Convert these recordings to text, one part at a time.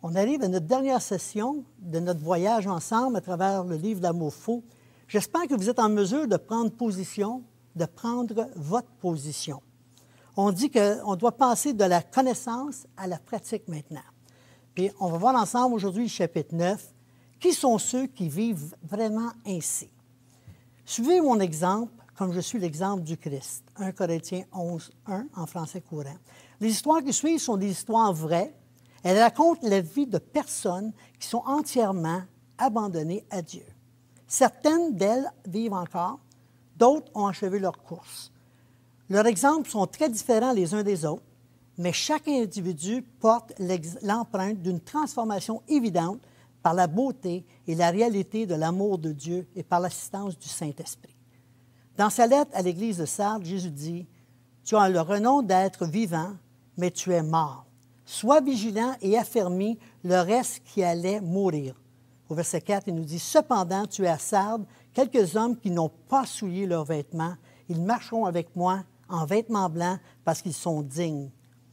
On arrive à notre dernière session de notre voyage ensemble à travers le livre L'Amour faux. J'espère que vous êtes en mesure de prendre position, de prendre votre position. On dit qu'on doit passer de la connaissance à la pratique maintenant. Puis on va voir ensemble aujourd'hui le chapitre 9. Qui sont ceux qui vivent vraiment ainsi? Suivez mon exemple comme je suis l'exemple du Christ. 1 Corinthiens 11, 1 en français courant. Les histoires qui suivent sont des histoires vraies. Elles racontent la vie de personnes qui sont entièrement abandonnées à Dieu. Certaines d'elles vivent encore, d'autres ont achevé leur course. Leurs exemples sont très différents les uns des autres, mais chaque individu porte l'empreinte d'une transformation évidente par la beauté et la réalité de l'amour de Dieu et par l'assistance du Saint-Esprit. Dans sa lettre à l'Église de Sardes, Jésus dit « Tu as le renom d'être vivant, mais tu es mort. Sois vigilant et affermis le reste qui allait mourir. » Au verset 4, il nous dit « Cependant, tu es à Sardes, quelques hommes qui n'ont pas souillé leurs vêtements. Ils marcheront avec moi en vêtements blancs parce qu'ils sont dignes. »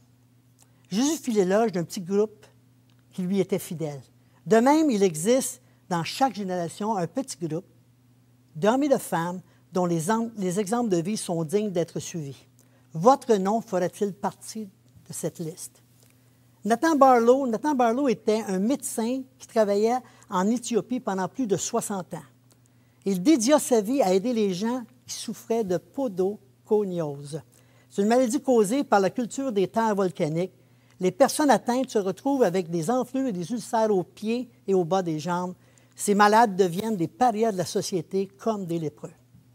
Jésus fit l'éloge d'un petit groupe qui lui était fidèle. De même, il existe dans chaque génération un petit groupe d'hommes et de femmes dont les exemples de vie sont dignes d'être suivis. Votre nom fera-t-il partie de cette liste? Nathan Barlow était un médecin qui travaillait en Éthiopie pendant plus de 60 ans. Il dédia sa vie à aider les gens qui souffraient de podoconiose. C'est une maladie causée par la culture des terres volcaniques. Les personnes atteintes se retrouvent avec des enflures et des ulcères aux pieds et au bas des jambes. Ces malades deviennent des parias de la société comme des lépreux.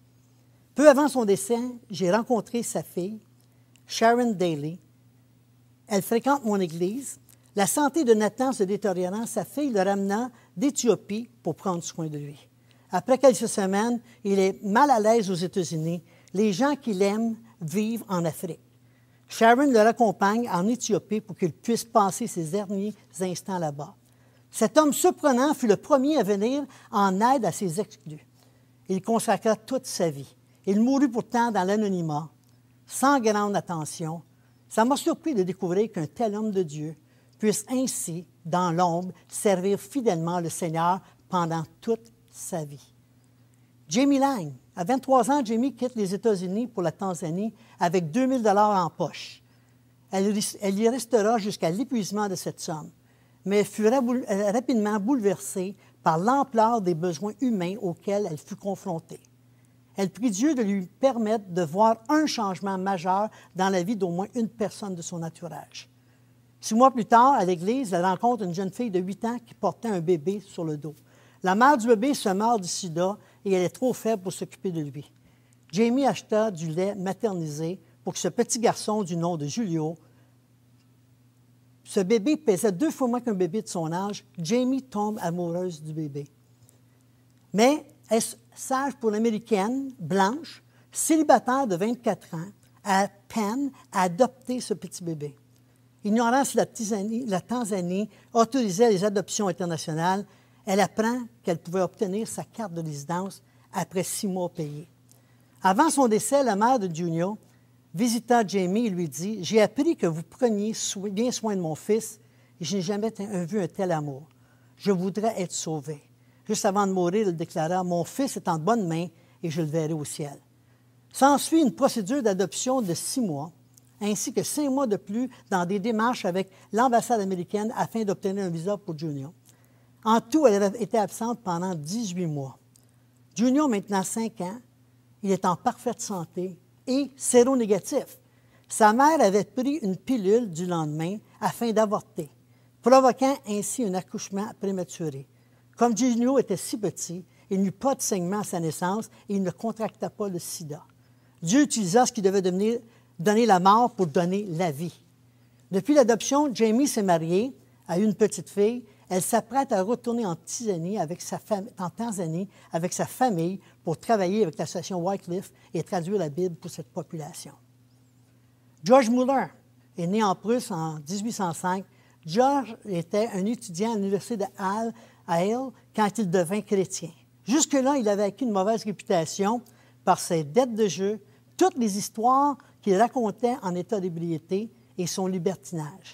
Peu avant son décès, j'ai rencontré sa fille, Sharon Daly. Elle fréquente mon église. La santé de Nathan se détériorant, sa fille le ramena d'Éthiopie pour prendre soin de lui. Après quelques semaines, il est mal à l'aise aux États-Unis. Les gens qu'il aime vivent en Afrique. Sharon le raccompagne en Éthiopie pour qu'il puisse passer ses derniers instants là-bas. Cet homme surprenant fut le premier à venir en aide à ses exclus. Il consacra toute sa vie. Il mourut pourtant dans l'anonymat, sans grande attention. Ça m'a surpris de découvrir qu'un tel homme de Dieu puisse ainsi, dans l'ombre, servir fidèlement le Seigneur pendant toute sa vie. Jamie Lang. À 23 ans, Jamie quitte les États-Unis pour la Tanzanie avec 2 000 $ en poche. Elle y restera jusqu'à l'épuisement de cette somme, mais elle fut rapidement bouleversée par l'ampleur des besoins humains auxquels elle fut confrontée. Elle prie Dieu de lui permettre de voir un changement majeur dans la vie d'au moins une personne de son entourage. 6 mois plus tard, à l'église, elle rencontre une jeune fille de 8 ans qui portait un bébé sur le dos. La mère du bébé se meurt du sida et elle est trop faible pour s'occuper de lui. Jamie acheta du lait maternisé pour que ce petit garçon du nom de Julio, ce bébé pesait 2 fois moins qu'un bébé de son âge. Jamie tombe amoureuse du bébé. Mais est-ce sage pour l'Américaine, blanche, célibataire de 24 ans, à peine à adopter ce petit bébé? Ignorant si la Tanzanie autorisait les adoptions internationales, elle apprend qu'elle pouvait obtenir sa carte de résidence après 6 mois payés. Avant son décès, la mère de Junior visita Jamie et lui dit « J'ai appris que vous preniez bien soin de mon fils et je n'ai jamais vu un tel amour. Je voudrais être sauvé. » Juste avant de mourir, il déclara « Mon fils est en bonne main et je le verrai au ciel. » S'ensuit une procédure d'adoption de 6 mois, ainsi que 5 mois de plus dans des démarches avec l'ambassade américaine afin d'obtenir un visa pour Junior. En tout, elle avait été absente pendant 18 mois. Junior, maintenant 5 ans, il est en parfaite santé et séronégatif. Sa mère avait pris une pilule du lendemain afin d'avorter, provoquant ainsi un accouchement prématuré. Comme Junior était si petit, il n'eut pas de saignement à sa naissance et il ne contracta pas le sida. Dieu utilisa ce qui devait donner la mort pour donner la vie. Depuis l'adoption, Jamie s'est mariée, a eu une petite fille. Elle s'apprête à retourner en Tanzanie avec sa famille pour travailler avec l'association Wycliffe et traduire la Bible pour cette population. George Muller est né en Prusse en 1805. George était un étudiant à l'université de Halle quand il devint chrétien. Jusque-là, il avait acquis une mauvaise réputation par ses dettes de jeu, toutes les histoires qu'il racontait en état d'ébriété et son libertinage.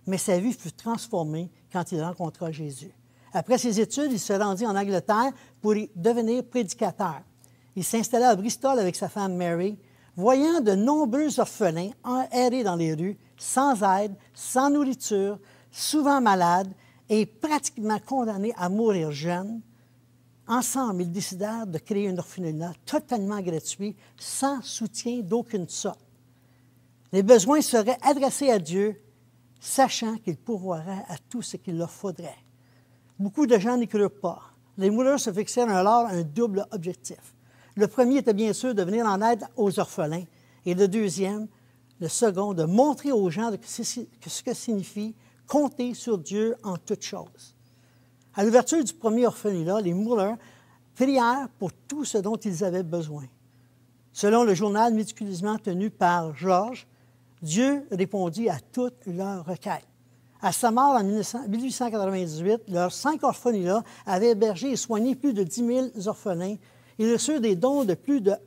mais sa vie fut transformée quand il rencontra Jésus. Après ses études, il se rendit en Angleterre pour y devenir prédicateur. Il s'installa à Bristol avec sa femme Mary, voyant de nombreux orphelins errer dans les rues, sans aide, sans nourriture, souvent malades et pratiquement condamnés à mourir jeunes. Ensemble, ils décidèrent de créer un orphelinat totalement gratuit, sans soutien d'aucune sorte. Les besoins seraient adressés à Dieu, sachant qu'il pourvoirait à tout ce qu'il leur faudrait. Beaucoup de gens n'y crurent pas. Les Muller se fixèrent alors un double objectif. Le premier était bien sûr de venir en aide aux orphelins, et le deuxième, le second, de montrer aux gens ce que signifie compter sur Dieu en toutes choses. À l'ouverture du premier orphelinat, les Muller prièrent pour tout ce dont ils avaient besoin. Selon le journal méticuleusement tenu par Georges, Dieu répondit à toutes leurs requêtes. À sa mort en 1898, leurs 5 orphelinats avaient hébergé et soigné plus de 10 000 orphelins. Ils reçurent des dons de plus de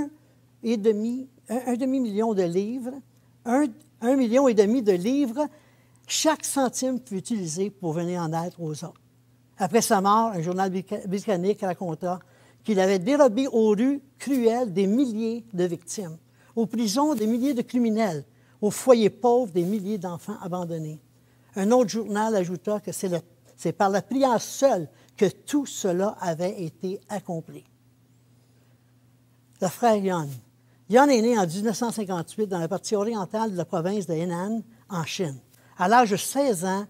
1,5 million de livres, 1,5 million de livres. Chaque centime fut utilisé pour venir en aide aux autres. Après sa mort, un journal britannique raconta qu'il avait dérobé aux rues cruelles des milliers de victimes, aux prisons des milliers de criminels, aux foyers pauvres des milliers d'enfants abandonnés. Un autre journal ajouta que c'est par la prière seule que tout cela avait été accompli. Le frère Yan. Yan est né en 1958 dans la partie orientale de la province de Henan, en Chine. À l'âge de 16 ans,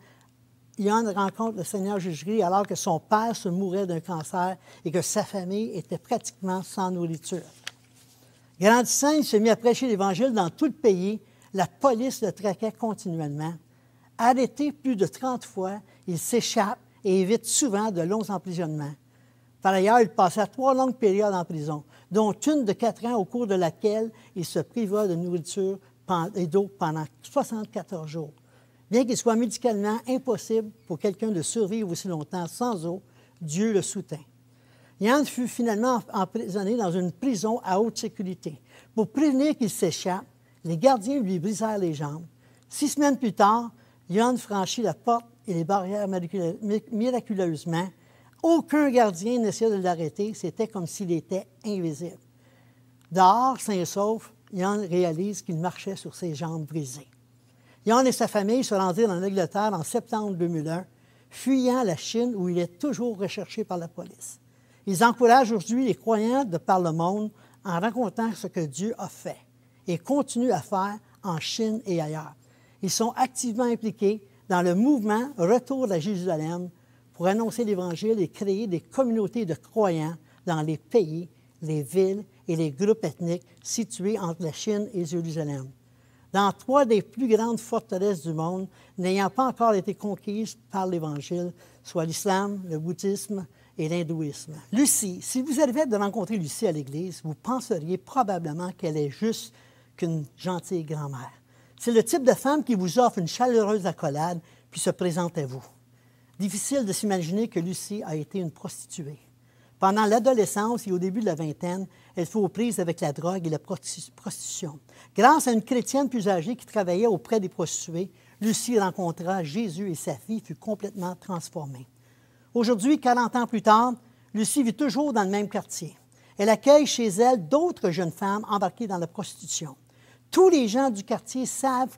Yan rencontre le Seigneur Jésus-Christ alors que son père se mourait d'un cancer et que sa famille était pratiquement sans nourriture. Grandissant, il se mit à prêcher l'Évangile dans tout le pays. La police le traquait continuellement. Arrêté plus de 30 fois, il s'échappe et évite souvent de longs emprisonnements. Par ailleurs, il passa 3 longues périodes en prison, dont une de 4 ans au cours de laquelle il se priva de nourriture et d'eau pendant 74 jours. Bien qu'il soit médicalement impossible pour quelqu'un de survivre aussi longtemps sans eau, Dieu le soutint. Yan fut finalement emprisonné dans une prison à haute sécurité. Pour prévenir qu'il s'échappe, les gardiens lui brisèrent les jambes. 6 semaines plus tard, Yan franchit la porte et les barrières miraculeusement. Aucun gardien n'essayait de l'arrêter. C'était comme s'il était invisible. Dehors, sain et sauf, Yan réalise qu'il marchait sur ses jambes brisées. Yan et sa famille se rendirent en Angleterre en septembre 2001, fuyant la Chine où il est toujours recherché par la police. Ils encouragent aujourd'hui les croyants de par le monde en racontant ce que Dieu a fait et continue à faire en Chine et ailleurs. Ils sont activement impliqués dans le mouvement Retour à Jérusalem pour annoncer l'Évangile et créer des communautés de croyants dans les pays, les villes et les groupes ethniques situés entre la Chine et Jérusalem. Dans 3 des plus grandes forteresses du monde, n'ayant pas encore été conquises par l'Évangile, soit l'islam, le bouddhisme et l'hindouisme. Lucie, si vous arrivez de rencontrer Lucie à l'Église, vous penseriez probablement qu'elle est juste qu'une gentille grand-mère. C'est le type de femme qui vous offre une chaleureuse accolade puis se présente à vous. Difficile de s'imaginer que Lucie a été une prostituée. Pendant l'adolescence et au début de la vingtaine, elle fut aux prises avec la drogue et la prostitution. Grâce à une chrétienne plus âgée qui travaillait auprès des prostituées, Lucie rencontra Jésus et sa vie fut complètement transformée. Aujourd'hui, 40 ans plus tard, Lucie vit toujours dans le même quartier. Elle accueille chez elle d'autres jeunes femmes embarquées dans la prostitution. Tous les gens du quartier savent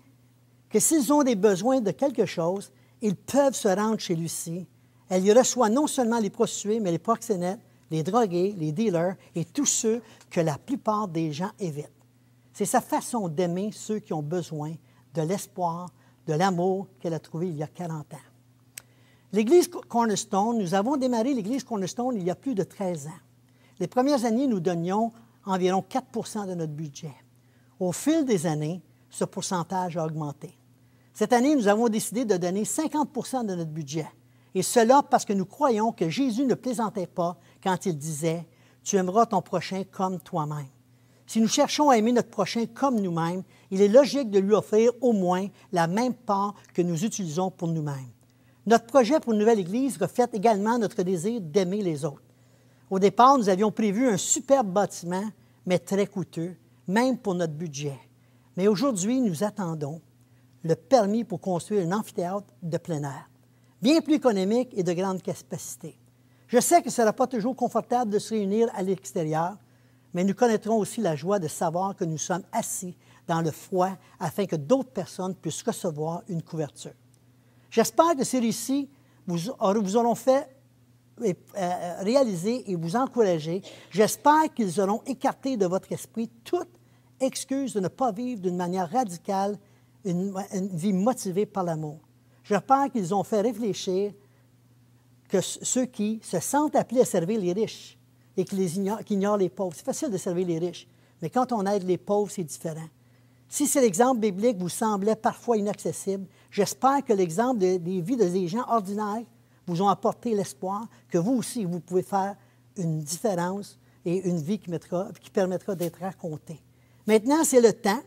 que s'ils ont des besoins de quelque chose, ils peuvent se rendre chez Lucie. Elle y reçoit non seulement les prostituées, mais les proxénètes, les drogués, les dealers et tous ceux que la plupart des gens évitent. C'est sa façon d'aimer ceux qui ont besoin de l'espoir, de l'amour qu'elle a trouvé il y a 40 ans. L'Église Cornerstone, nous avons démarré l'Église Cornerstone il y a plus de 13 ans. Les premières années, nous donnions environ 4 % de notre budget. Au fil des années, ce pourcentage a augmenté. Cette année, nous avons décidé de donner 50 % de notre budget. Et cela parce que nous croyons que Jésus ne plaisantait pas quand il disait « Tu aimeras ton prochain comme toi-même ». Si nous cherchons à aimer notre prochain comme nous-mêmes, il est logique de lui offrir au moins la même part que nous utilisons pour nous-mêmes. Notre projet pour une nouvelle Église reflète également notre désir d'aimer les autres. Au départ, nous avions prévu un superbe bâtiment, mais très coûteux, même pour notre budget. Mais aujourd'hui, nous attendons le permis pour construire un amphithéâtre de plein air, bien plus économique et de grande capacité. Je sais que ce ne sera pas toujours confortable de se réunir à l'extérieur, mais nous connaîtrons aussi la joie de savoir que nous sommes assis dans le froid afin que d'autres personnes puissent recevoir une couverture. J'espère que ces récits vous auront fait réaliser et vous encourager. J'espère qu'ils auront écarté de votre esprit toute excuse de ne pas vivre d'une manière radicale une vie motivée par l'amour. J'espère qu'ils ont fait réfléchir que ceux qui se sentent appelés à servir les riches et qui ignorent les pauvres. C'est facile de servir les riches, mais quand on aide les pauvres, c'est différent. Si c'est l'exemple biblique vous semblait parfois inaccessible, j'espère que l'exemple des vies des gens ordinaires vous ont apporté l'espoir que vous aussi, vous pouvez faire une différence et une vie qui permettra d'être racontée. Maintenant, c'est le temps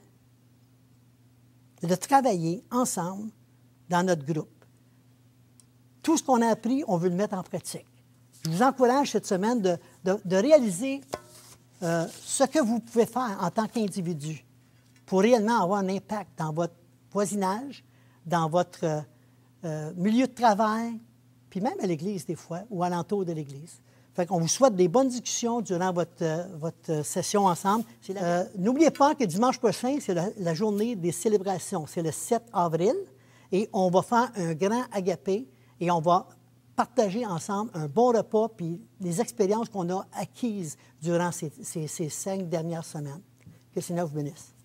de travailler ensemble dans notre groupe. Tout ce qu'on a appris, on veut le mettre en pratique. Je vous encourage cette semaine de réaliser ce que vous pouvez faire en tant qu'individu pour réellement avoir un impact dans votre voisinage, dans votre milieu de travail, puis même à l'Église des fois, ou alentour de l'Église. Fait qu'on vous souhaite des bonnes discussions durant votre session ensemble. N'oubliez pas que dimanche prochain, c'est la journée des célébrations. C'est le 7 avril, et on va faire un grand agapé, et on va partager ensemble un bon repas, puis les expériences qu'on a acquises durant ces 5 dernières semaines. Que le Seigneur vous bénisse.